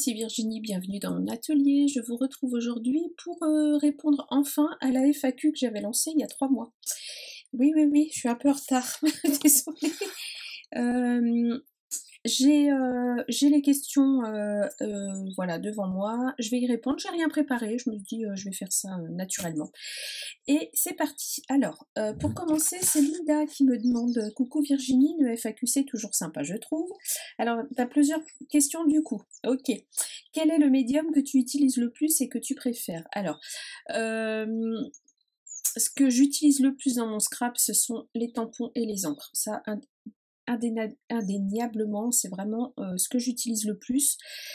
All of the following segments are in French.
ici Virginie, bienvenue dans mon atelier. Je vous retrouve aujourd'hui pour répondre enfin à la FAQ que j'avais lancée il y a 3 mois. Oui, je suis un peu en retard, désolée. J'ai les questions voilà, devant moi, je vais y répondre, j'ai rien préparé, je me dis je vais faire ça naturellement. Et c'est parti. Alors, pour commencer, c'est Linda qui me demande « Coucou Virginie, le FAQ c'est toujours sympa je trouve. » Alors, tu as plusieurs questions du coup. Ok. Quel est le médium que tu utilises le plus et que tu préfères? Alors, ce que j'utilise le plus dans mon scrap, ce sont les tampons et les encres. Ça, indéniablement, c'est vraiment ce que j'utilise le plus.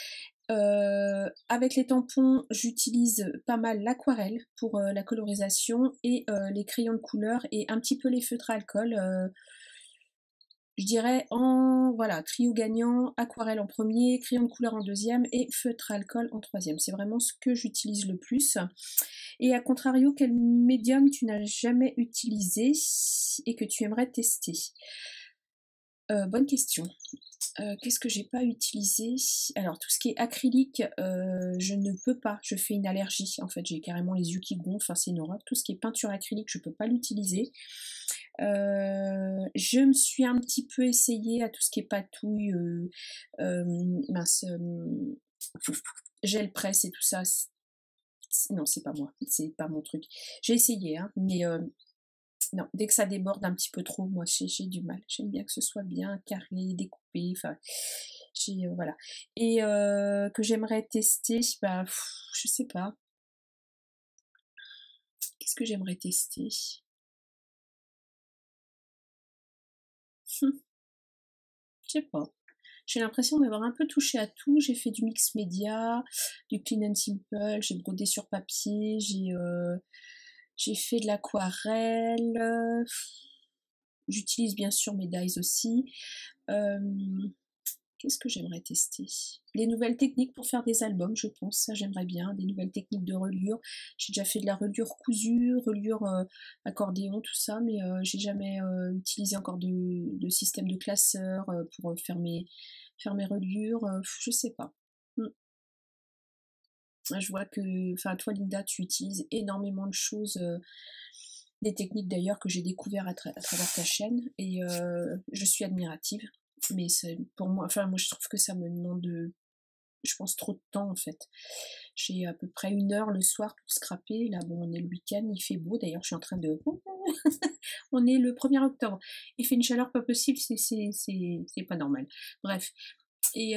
Avec les tampons, j'utilise pas mal l'aquarelle pour la colorisation et les crayons de couleur et un petit peu les feutres à alcool. Je dirais voilà, trio gagnant, aquarelle en premier, crayon de couleur en deuxième et feutre à alcool en troisième. C'est vraiment ce que j'utilise le plus. Et à contrario, quel médium tu n'as jamais utilisé et que tu aimerais tester? Bonne question. Qu'est-ce que j'ai pas utilisé? Alors tout ce qui est acrylique, je ne peux pas, je fais une allergie, en fait j'ai carrément les yeux qui gonflent, enfin c'est une horreur. Tout ce qui est peinture acrylique, je peux pas l'utiliser. Je me suis un petit peu essayée à tout ce qui est patouille, mince, gel presse et tout ça. Non, c'est pas moi, c'est pas mon truc. J'ai essayé, hein, mais non, dès que ça déborde un petit peu trop, moi j'ai du mal. J'aime bien que ce soit bien carré, découpé, enfin, voilà. Et que j'aimerais tester, bah, je sais pas. Qu'est-ce que j'aimerais tester? Je sais pas. J'ai l'impression d'avoir un peu touché à tout. J'ai fait du mix média, du clean and simple, j'ai brodé sur papier, j'ai fait de l'aquarelle. J'utilise bien sûr mes dies aussi. Qu'est-ce que j'aimerais tester? Les nouvelles techniques pour faire des albums, je pense, ça j'aimerais bien, des nouvelles techniques de reliure. J'ai déjà fait de la reliure cousue, reliure accordéon, tout ça, mais j'ai jamais utilisé encore de système de classeur pour faire mes reliures, je sais pas. Je vois que, enfin toi Linda, tu utilises énormément de choses, des techniques d'ailleurs que j'ai découvert à travers ta chaîne, et je suis admirative. Mais pour moi, enfin moi je trouve que ça me demande, je pense, trop de temps en fait. J'ai à peu près 1 heure le soir pour scraper. Là bon, on est le week-end, il fait beau. D'ailleurs, je suis en train de, on est le 1er octobre. Il fait une chaleur pas possible, c'est pas normal. Bref. Et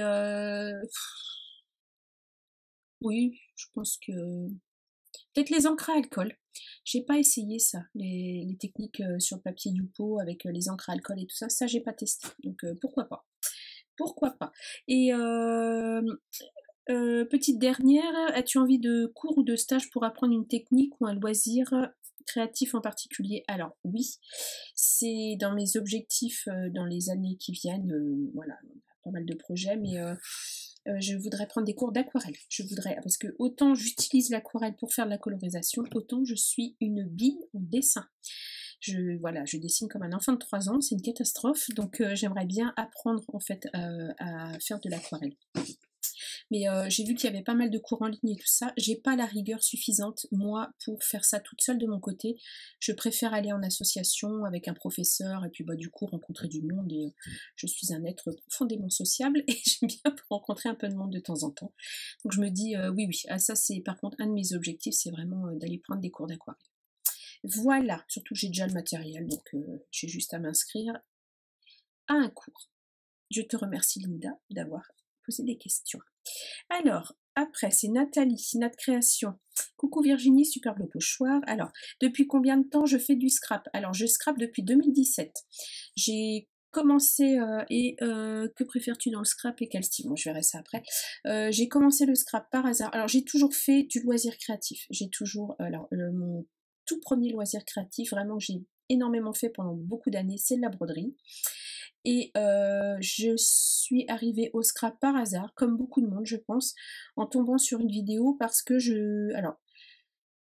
oui, je pense que peut-être les encres à alcool. J'ai pas essayé ça, les techniques sur papier Yupo avec les encres à alcool et tout ça. Ça, j'ai pas testé. Donc pourquoi pas. Pourquoi pas. Et petite dernière, as-tu envie de cours ou de stage pour apprendre une technique ou un loisir créatif en particulier? Alors oui, c'est dans mes objectifs dans les années qui viennent. Voilà, on a pas mal de projets, mais je voudrais prendre des cours d'aquarelle. Je voudrais, parce que autant j'utilise l'aquarelle pour faire de la colorisation, autant je suis une bille en dessin. Voilà, je dessine comme un enfant de 3 ans, c'est une catastrophe, donc j'aimerais bien apprendre en fait à faire de l'aquarelle. Mais j'ai vu qu'il y avait pas mal de cours en ligne et tout ça. J'ai pas la rigueur suffisante, moi, pour faire ça toute seule de mon côté. Je préfère aller en association avec un professeur et puis bah, du coup rencontrer du monde. Et je suis un être profondément sociable et j'aime bien rencontrer un peu de monde de temps en temps. Donc je me dis, oui, ça c'est par contre un de mes objectifs, c'est vraiment d'aller prendre des cours d'aquarelle. Voilà, surtout que j'ai déjà le matériel, donc j'ai juste à m'inscrire à un cours. Je te remercie Linda d'avoir posé des questions. Alors, après, c'est Nathalie, Nat Création. Coucou Virginie, superbe le pochoir. Alors, depuis combien de temps je fais du scrap? Alors, je scrape depuis 2017. J'ai commencé, que préfères-tu dans le scrap et quel style? Bon, je verrai ça après. J'ai commencé le scrap par hasard. Alors, j'ai toujours fait du loisir créatif. J'ai toujours, alors, mon tout premier loisir créatif, vraiment que j'ai énormément fait pendant beaucoup d'années, c'est de la broderie. Et je suis arrivée au scrap par hasard, comme beaucoup de monde je pense, en tombant sur une vidéo parce que alors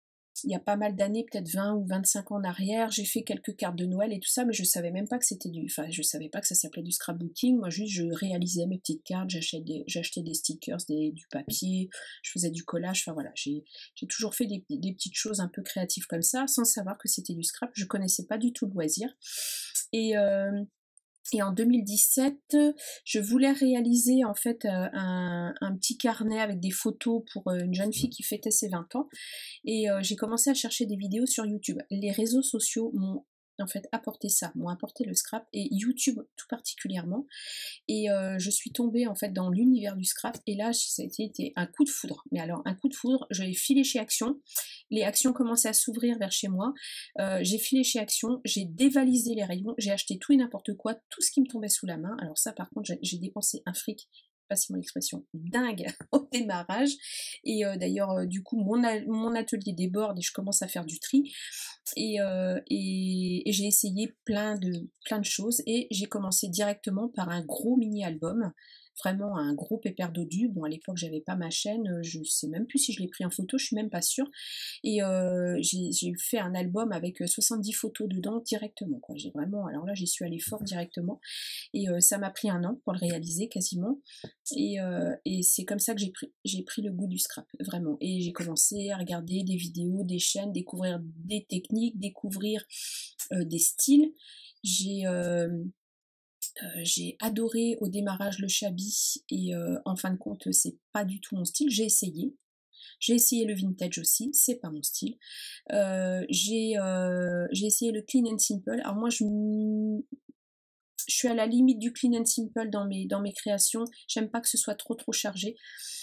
il y a pas mal d'années, peut-être 20 ou 25 ans en arrière, j'ai fait quelques cartes de Noël et tout ça, mais je savais même pas que c'était enfin, je savais pas que ça s'appelait du scrapbooking. Moi, juste, je réalisais mes petites cartes, j'achetais des stickers, du papier, je faisais du collage, enfin voilà, j'ai toujours fait des petites choses un peu créatives comme ça, sans savoir que c'était du scrap. Je connaissais pas du tout le loisir. Et, et en 2017, je voulais réaliser en fait un petit carnet avec des photos pour une jeune fille qui fêtait ses 20 ans. Et j'ai commencé à chercher des vidéos sur YouTube. Les réseaux sociaux m'ont en fait apporté ça, m'ont apporté le scrap, et YouTube tout particulièrement. Et je suis tombée en fait dans l'univers du scrap, et là ça a été un coup de foudre. Mais alors un coup de foudre, j'ai filé chez Action, les Actions commençaient à s'ouvrir vers chez moi, j'ai filé chez Action, j'ai dévalisé les rayons, j'ai acheté tout et n'importe quoi, tout ce qui me tombait sous la main. Alors ça par contre j'ai dépensé un fric, passez-moi l'expression, dingue au démarrage. Et d'ailleurs du coup mon atelier déborde et je commence à faire du tri. Et j'ai essayé plein de choses, et j'ai commencé directement par un gros mini-album, vraiment un gros pépère dodu. Bon, à l'époque j'avais pas ma chaîne, je sais même plus si je l'ai pris en photo, je suis même pas sûre. Et j'ai fait un album avec 70 photos dedans directement, quoi. J'ai vraiment, alors là j'y suis allée fort directement, et ça m'a pris un an pour le réaliser quasiment. Et c'est comme ça que j'ai pris le goût du scrap, vraiment. Et j'ai commencé à regarder des vidéos, des chaînes, découvrir des techniques, découvrir des styles. J'ai adoré au démarrage le shabby, et en fin de compte c'est pas du tout mon style. J'ai essayé le vintage aussi, c'est pas mon style. J'ai essayé le clean and simple. Alors moi je suis à la limite du clean and simple dans mes créations. J'aime pas que ce soit trop chargé.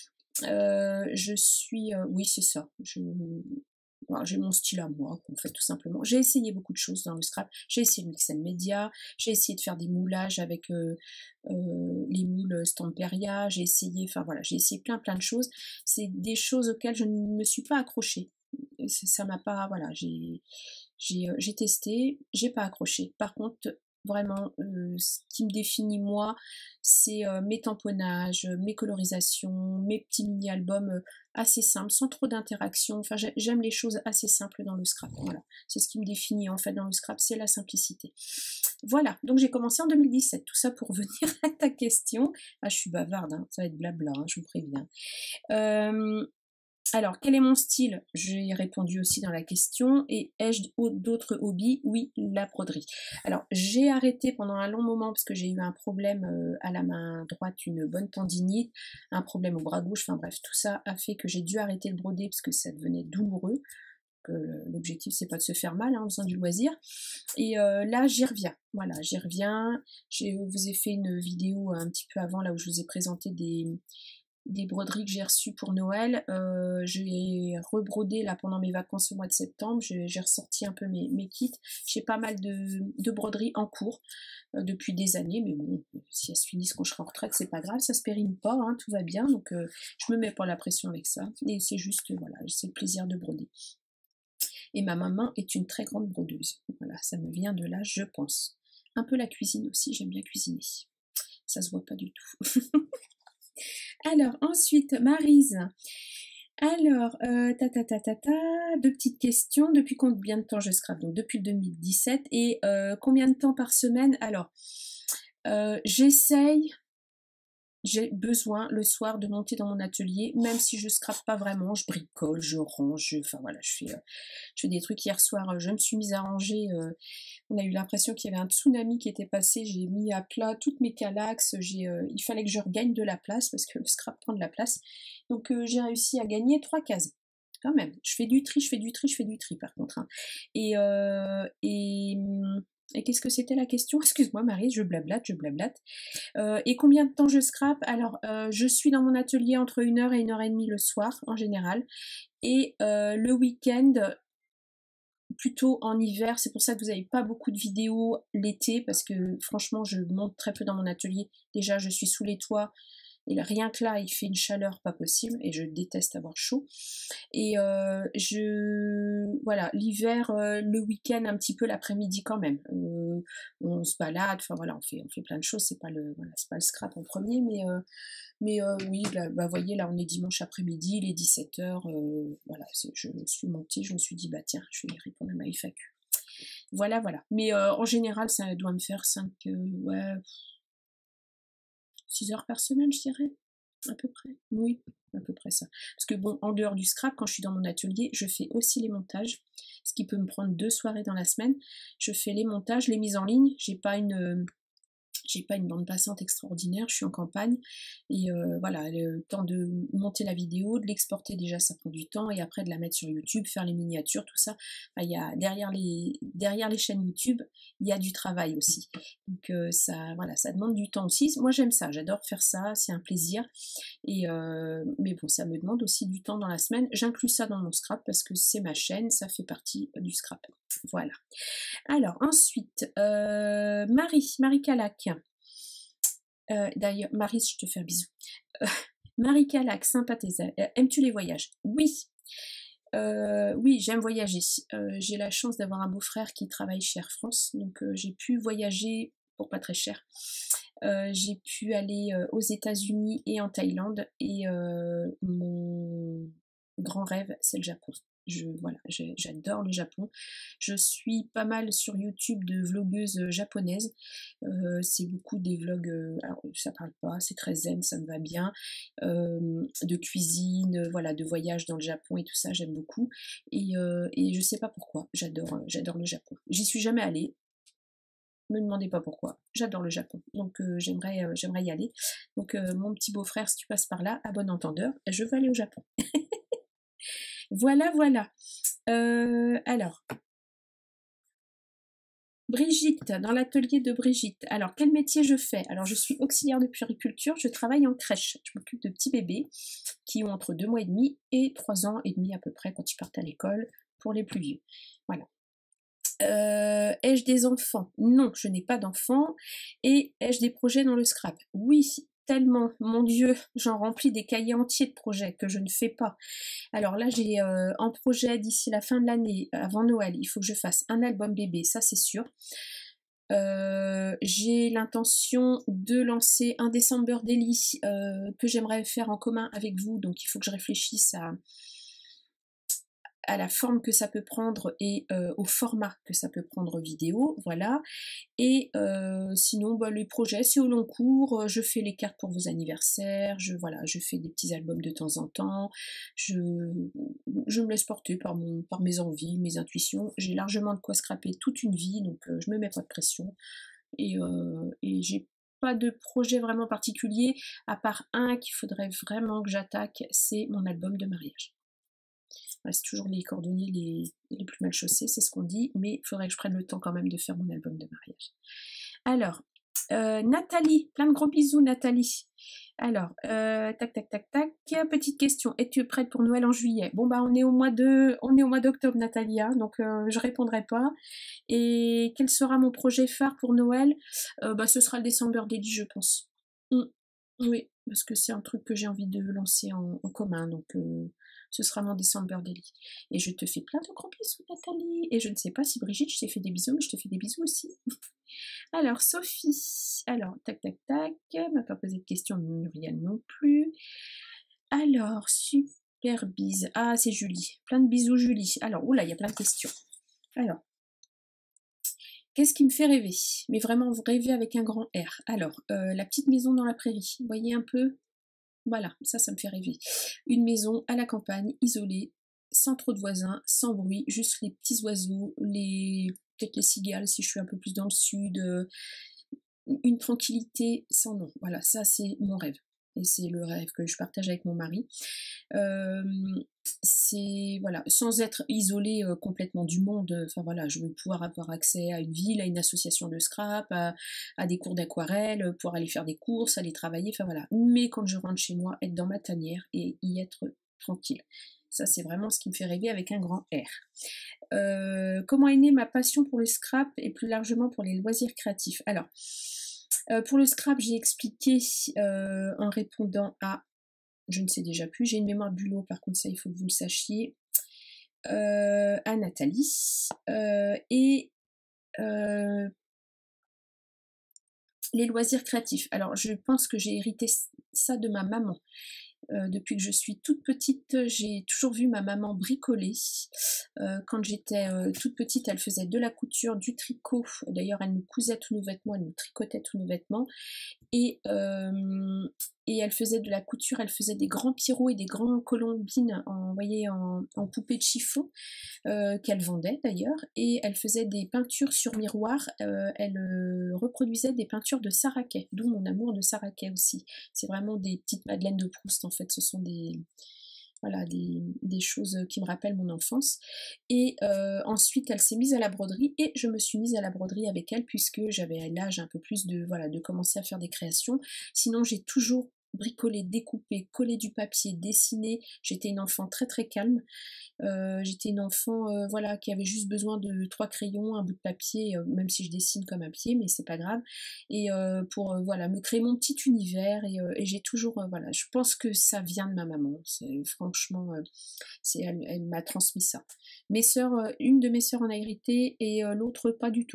Oui, c'est ça. Voilà, j'ai mon style à moi, en fait, tout simplement. J'ai essayé beaucoup de choses dans le scrap. J'ai essayé le mix and media. J'ai essayé de faire des moulages avec les moules Stamperia. J'ai essayé, enfin voilà, j'ai essayé plein de choses. C'est des choses auxquelles je ne me suis pas accrochée. Ça m'a pas, voilà, j'ai testé, j'ai pas accroché. Par contre, vraiment, ce qui me définit moi, c'est mes tamponnages, mes colorisations, mes petits mini-albums assez simples, sans trop d'interaction. Enfin, j'aime les choses assez simples dans le scrap. Voilà, c'est ce qui me définit en fait dans le scrap, c'est la simplicité. Voilà, donc j'ai commencé en 2017. Tout ça pour revenir à ta question. Ah, je suis bavarde, hein, ça va être blabla, hein, je vous préviens. Alors, quel est mon style? J'ai répondu aussi dans la question. Et ai-je d'autres hobbies? Oui, la broderie. Alors, j'ai arrêté pendant un long moment parce que j'ai eu un problème à la main droite, une bonne tendinite, un problème au bras gauche, enfin bref, tout ça a fait que j'ai dû arrêter de broder parce que ça devenait douloureux. L'objectif, c'est pas de se faire mal en faisant du loisir. Et là, j'y reviens. Voilà, j'y reviens. Je vous ai fait une vidéo un petit peu avant, là où je vous ai présenté des broderies que j'ai reçues pour Noël. J'ai rebrodé là pendant mes vacances au mois de septembre. J'ai ressorti un peu mes kits. J'ai pas mal de broderies en cours depuis des années, mais bon, si elles se finissent quand je serai en retraite, c'est pas grave, ça se périme pas, hein, tout va bien, donc je me mets pas la pression avec ça. Et c'est juste, voilà, c'est le plaisir de broder. Et ma maman est une très grande brodeuse. Voilà, ça me vient de là, je pense. Un peu la cuisine aussi, j'aime bien cuisiner. Ça se voit pas du tout. Alors, ensuite, Maryse. Alors, deux petites questions. Depuis combien de temps je scrape? Donc, depuis le 2017. Et combien de temps par semaine? Alors, j'essaye, j'ai besoin le soir de monter dans mon atelier, même si je scrape pas vraiment, je bricole, je range, enfin voilà, je fais des trucs. Hier soir, je me suis mise à ranger, on a eu l'impression qu'il y avait un tsunami qui était passé, j'ai mis à plat toutes mes calax, il fallait que je regagne de la place, parce que le scrap prend de la place, donc j'ai réussi à gagner 3 cases. Quand même, je fais du tri par contre, hein. Et qu'est-ce que c'était la question? Excuse-moi Marie, je blablate. Et combien de temps je scrape? Alors, je suis dans mon atelier entre 1h et 1h30 le soir, en général. Et le week-end, plutôt en hiver, c'est pour ça que vous n'avez pas beaucoup de vidéos l'été, parce que franchement, je monte très peu dans mon atelier. Déjà, je suis sous les toits. Et là, rien que là, il fait une chaleur pas possible, et je déteste avoir chaud. Et voilà, l'hiver, le week-end, un petit peu l'après-midi quand même. On se balade, enfin voilà, on fait plein de choses, c'est pas voilà, c'est pas le scrap en premier, mais oui, là, bah, voyez, là, on est dimanche après-midi, il est 17h, voilà, je suis montée, je me suis dit, bah tiens, je vais répondre à ma FAQ. Voilà, voilà. Mais en général, ça doit me faire 6 heures par semaine, je dirais, à peu près. Oui, à peu près ça. Parce que bon, en dehors du scrap, quand je suis dans mon atelier, je fais aussi les montages, ce qui peut me prendre 2 soirées dans la semaine. Je fais les montages, les mises en ligne. J'ai pas une bande passante extraordinaire, je suis en campagne, et voilà, le temps de monter la vidéo, de l'exporter déjà, ça prend du temps, et après de la mettre sur YouTube, faire les miniatures, tout ça. Enfin, il y a, derrière les chaînes YouTube, il y a du travail aussi. Donc ça, voilà, ça demande du temps aussi. Moi j'aime ça, j'adore faire ça, c'est un plaisir. Et mais bon, ça me demande aussi du temps dans la semaine. J'inclus ça dans mon scrap parce que c'est ma chaîne, ça fait partie du scrap. Voilà. Alors ensuite, Marie Calac. D'ailleurs, Marie, je te fais un bisou. Marie Calac, sympathisante. Aimes-tu les voyages? Oui. Oui, j'aime voyager. J'ai la chance d'avoir un beau-frère qui travaille chez Air France, donc j'ai pu voyager pour pas très cher. J'ai pu aller aux États-Unis et en Thaïlande, et mon grand rêve, c'est le Japon. Voilà, j'adore le Japon. Je suis pas mal sur YouTube de vlogueuses japonaises. C'est beaucoup des vlogs, alors ça parle pas, c'est très zen, ça me va bien. De cuisine, voilà, de voyage dans le Japon et tout ça, j'aime beaucoup. Et je sais pas pourquoi, j'adore le Japon. J'y suis jamais allée. Me demandez pas pourquoi, j'adore le Japon, donc j'aimerais y aller. Donc mon petit beau-frère, si tu passes par là, à bon entendeur, je veux aller au Japon. Voilà, voilà. Alors, Brigitte, dans l'atelier de Brigitte. Alors, quel métier je fais? Alors, je suis auxiliaire de puériculture, je travaille en crèche. Je m'occupe de petits bébés qui ont entre 2 mois et demi et 3 ans et demi à peu près quand ils partent à l'école, pour les plus vieux. Voilà. Ai-je des enfants? Non, je n'ai pas d'enfants. Et ai-je des projets dans le scrap? Oui, tellement, mon Dieu, j'en remplis des cahiers entiers de projets que je ne fais pas. Alors là, j'ai en projet d'ici la fin de l'année, avant Noël, il faut que je fasse un album bébé, ça c'est sûr. J'ai l'intention de lancer un December Daily que j'aimerais faire en commun avec vous, donc il faut que je réfléchisse à la forme que ça peut prendre et au format que ça peut prendre vidéo, voilà. Et sinon, bah, les projets, c'est au long cours, je fais les cartes pour vos anniversaires, voilà, je fais des petits albums de temps en temps, je me laisse porter par mes envies, mes intuitions. J'ai largement de quoi scraper toute une vie, donc je me mets pas de pression. Et j'ai pas de projet vraiment particulier, à part un qu'il faudrait vraiment que j'attaque, c'est mon album de mariage. C'est toujours les cordonniers les plus mal chaussés, c'est ce qu'on dit, mais il faudrait que je prenne le temps quand même de faire mon album de mariage. Alors, Nathalie, plein de gros bisous Nathalie. Alors, tac, tac, tac, tac, petite question, es-tu prête pour Noël en juillet? Bon bah on est au mois d'octobre Natalia, donc je répondrai pas. Et quel sera mon projet phare pour Noël? Bah ce sera le December Daily, je pense. Oui, parce que c'est un truc que j'ai envie de lancer en commun, donc ce sera mon December Daily. Et je te fais plein de gros bisous, Nathalie. Et je ne sais pas si Brigitte, je t'ai fait des bisous, mais je te fais des bisous aussi. Alors, Sophie. Alors, tac, tac, tac. M'a pas posé de questions, Muriel non plus. Alors, super bise. Ah, c'est Julie. Plein de bisous, Julie. Alors, oula, il y a plein de questions. Alors, qu'est-ce qui me fait rêver? Mais vraiment, vous rêvez avec un grand R. Alors, la petite maison dans la prairie. Vous voyez un peu? Voilà, ça me fait rêver. Une maison à la campagne, isolée, sans trop de voisins, sans bruit, juste les petits oiseaux, peut-être les cigales si je suis un peu plus dans le sud, une tranquillité sans nom. Voilà, ça c'est mon rêve. Et c'est le rêve que je partage avec mon mari. C'est voilà, sans être isolé complètement du monde. Enfin voilà, je veux pouvoir avoir accès à une ville, à une association de scrap, à des cours d'aquarelle, pouvoir aller faire des courses, aller travailler. Enfin voilà. Mais quand je rentre chez moi, être dans ma tanière et y être tranquille. Ça, c'est vraiment ce qui me fait rêver avec un grand R. Comment est née ma passion pour le scrap et plus largement pour les loisirs créatifs? Alors, Pour le scrap, j'ai expliqué en répondant à, je ne sais déjà plus, j'ai une mémoire de bulot, par contre ça il faut que vous le sachiez, à Nathalie, et les loisirs créatifs. Alors je pense que j'ai hérité ça de ma maman. Depuis que je suis toute petite, j'ai toujours vu ma maman bricoler. Quand j'étais toute petite, elle faisait de la couture, du tricot. D'ailleurs, elle nous cousait tous nos vêtements, elle nous tricotait tous nos vêtements. Et, euh, et elle faisait de la couture, elle faisait des grands pierrots et des grands colombines en, voyez, en poupée de chiffon, qu'elle vendait d'ailleurs. Et elle faisait des peintures sur miroir, elle reproduisait des peintures de Saraquet, d'où mon amour de Saraquet aussi. C'est vraiment des petites madeleines de Proust en fait, ce sont voilà, des choses qui me rappellent mon enfance. Et ensuite, elle s'est mise à la broderie et je me suis mise à la broderie avec elle puisque j'avais l'âge un peu plus de, voilà, de commencer à faire des créations. Sinon, j'ai toujours bricolé, découpé, collé du papier, dessiné. J'étais une enfant très très calme. J'étais une enfant voilà, qui avait juste besoin de 3 crayons, un bout de papier, même si je dessine comme un pied, mais c'est pas grave. Et pour voilà, me créer mon petit univers. Et j'ai toujours, voilà, je pense que ça vient de ma maman. Franchement, elle m'a transmis ça. Mes sœurs, une de mes sœurs en a hérité et l'autre pas du tout.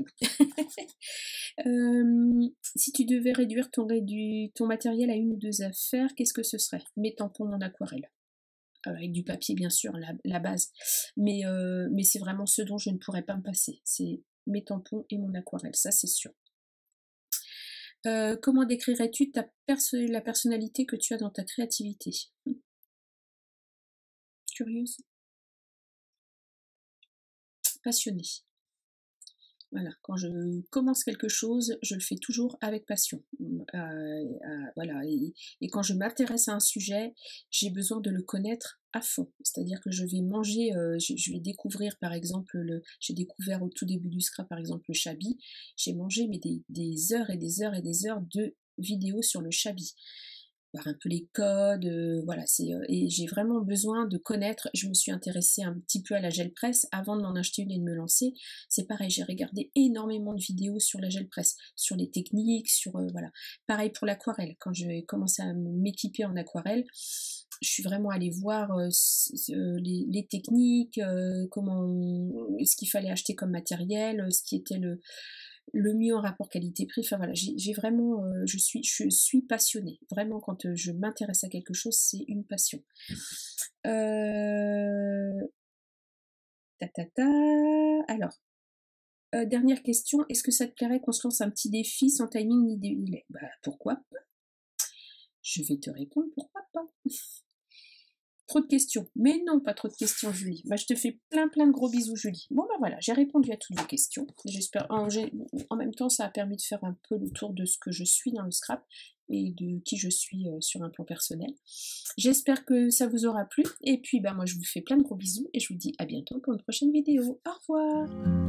Si tu devais réduire ton matériel à 1 ou 2 affaires, qu'est-ce que ce serait? Mes tampons, mon aquarelle. Avec du papier bien sûr, la base. Mais c'est vraiment ce dont je ne pourrais pas me passer. C'est mes tampons et mon aquarelle, ça c'est sûr. Comment décrirais-tu la personnalité que tu as dans ta créativité? Curieuse? Passionnée. Voilà, quand je commence quelque chose, je le fais toujours avec passion. Voilà, et quand je m'intéresse à un sujet, j'ai besoin de le connaître à fond. C'est-à-dire que je vais manger, je vais découvrir par exemple, j'ai découvert au tout début du scrap par exemple le Chabi. J'ai mangé mais des heures et des heures et des heures de vidéos sur le Chabi. Voir un peu les codes, voilà, et j'ai vraiment besoin de connaître. Je me suis intéressée un petit peu à la gel presse avant de m'en acheter une et de me lancer. C'est pareil, j'ai regardé énormément de vidéos sur la gel presse, sur les techniques, sur voilà. Pareil pour l'aquarelle. Quand j'ai commencé à m'équiper en aquarelle, je suis vraiment allée voir les techniques, ce qu'il fallait acheter comme matériel, ce qui était le mieux en rapport qualité-prix. Enfin voilà, j'ai vraiment, je suis passionnée. Vraiment, quand je m'intéresse à quelque chose, c'est une passion. Alors, dernière question, est-ce que ça te plairait qu'on se lance un petit défi sans timing ni délai? Bah pourquoi pas? Je vais te répondre pourquoi pas. Trop de questions. Mais non, pas trop de questions, Julie. Bah, je te fais plein de gros bisous, Julie. Bon, bah voilà, j'ai répondu à toutes les questions. J'espère. En même temps, ça a permis de faire un peu le tour de ce que je suis dans le scrap et de qui je suis sur un plan personnel. J'espère que ça vous aura plu. Et puis, bah, moi, je vous fais plein de gros bisous et je vous dis à bientôt pour une prochaine vidéo. Au revoir!